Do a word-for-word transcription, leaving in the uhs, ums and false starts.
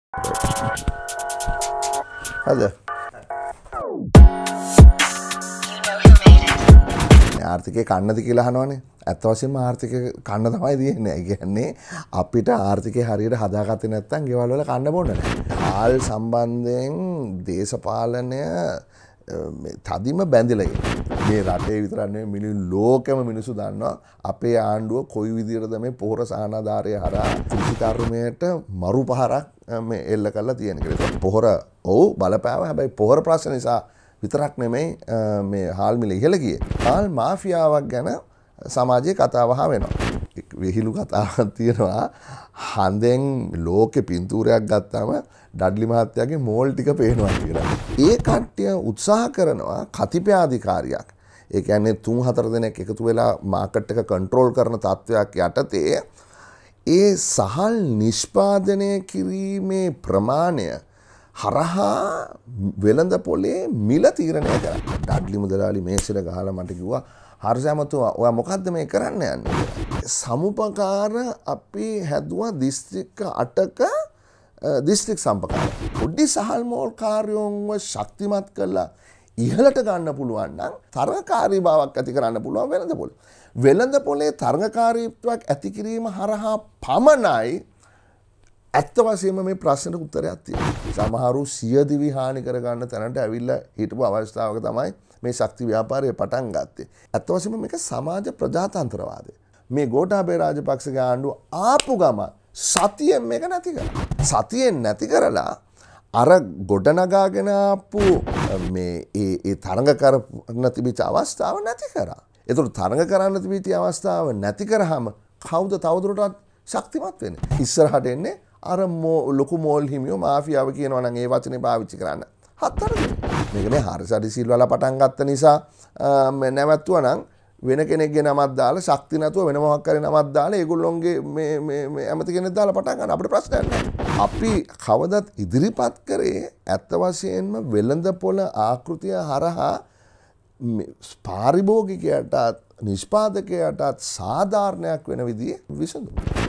හද ආර්ථිකය කන්නද කියලා අහනවනේ. ඇත්ත වශයෙන්ම ආර්ථිකය කන්න තමයි තියෙන්නේ. ඒ කියන්නේ අපිට ආර්ථිකය හරියට හදාගත්තේ නැත්නම් ගෙවල් වල කන්න බොන්න නැහැ. ආල් සම්බන්ධයෙන් දේශපාලනය මේ තදිම බැඳිලා ඉන්නේ. මේ රටේ විතරක් නෙවෙයි මිනිස්සු ලෝකෙම මිනිස්සු දන්නවා අපේ ආණ්ඩුව කොයි විදිහටද මේ පොහොර සහනාධාරය හරහා කෘෂිකර්මයට මරු පහරක් මේ එල්ල කරලා තියෙන කියලා. පොහොර ඔව් බලපෑව. හැබැයි පොහොර ප්‍රශ්න නිසා විතරක් නෙමෙයි මේ හාල් මිල ඉහළ ගියේ. හාල් මාෆියාවක් ගැන සමාජයේ කතාව අහ වෙනවා. විහිළු කතාවක් තියෙනවා. හන්දෙන් ලෝකේ පින්තූරයක් ගත්තාම ඩඩ්ලි මහත්තයාගේ මෝල් ටික පේනවා කියලා. ඒ කට්ටිය උත්සාහ කරනවා කතිපයාධිකාරියක්. ඒ කියන්නේ තුන් හතර දෙනෙක් එකතු වෙලා මාකට් එක කන්ට්‍රෝල් කරන තත්වයක් යටතේ ඒ සහල් නිෂ්පාදනය කිරීමේ ප්‍රමාණය හරහා වෙළඳ පොලේ මිල තීරණය කරා. ඩඩ්ලි මුදලාලි මේසෙට ගහලා මට කිව්වා හර්ෂා මතුවා ඔයා මොකද්ද මේ කරන්න යන්නේ? සමුපකාර අපි හැදුවා දිස්ත්‍රික්ක අටක දිස්ත්‍රික් සම්පකාර. පොඩි සහල් මෝල් කාර්යෝන්ව ශක්තිමත් කරලා ඉහළට ගන්න පුළුවන් නම් තරඟකාරී බවක් ඇති කරන්න පුළුවන් වෙළඳ පොළ. වෙළඳ පොලේ තරඟකාරීත්වයක් ඇති කිරීම හරහා පමණයි ඇත්ත වශයෙන්ම මේ ප්‍රශ්නට උත්තරයක් තියෙනවා. සමහරු සියදිවි හානි කරගන්න තැනට ඇවිල්ලා හිටපු අවස්ථාවක තමයි මේ ශක්ති ව්‍යාපාරය පටන් ගත්තේ. ඇත්ත වශයෙන්ම මේක සමාජ ප්‍රජාතන්ත්‍රවාදය. මේ ගෝඨාභය රාජපක්ෂගේ ආණ්ඩුව ආපු ගම සතියෙන් මේක නැති කරා. සතියෙන් නැති කරලා අර ගොඩනගාගෙන ආපු මේ ඒ ඒ තරඟ කරන්න තිබිච්ච අවස්ථාව නැති කරා. ඒතකොට තරඟ කරන්න තිබිච්ච අවස්ථාව නැති කරාම කවුද තවදුරටත් ශක්තිමත් වෙන්නේ? ඉස්සරහට එන්නේ අර ලොකු මෝල් හිමියෝ මාෆියාව කියනවා නම් ඒ වචනේ පාවිච්චි කරන්න. හතර දෙනෙක්. මේක මේ හර්ෂා සිල්වාලා පටන් ගත්ත නිසා නැවතුවා නම් වෙන කෙනෙක්ගේ නමක් දාලා ශක්ති නැතුව වෙන මොකක් හරි නමක් දාලා ඒගොල්ලොන්ගේ මේ මේ මේ ඇමති කෙනෙක් දාලා පටන් ගන්න අපිට ප්‍රශ්නයක් නැහැ. අපි කවදත් ඉදිරිපත් කරේ ඇත්ත වශයෙන්ම වෙළඳ පොළ ආකෘතිය හරහා පාරිභෝගිකයටත් නිෂ්පාදකයටත් සාධාරණයක් වෙන විදිහේ විසඳුම.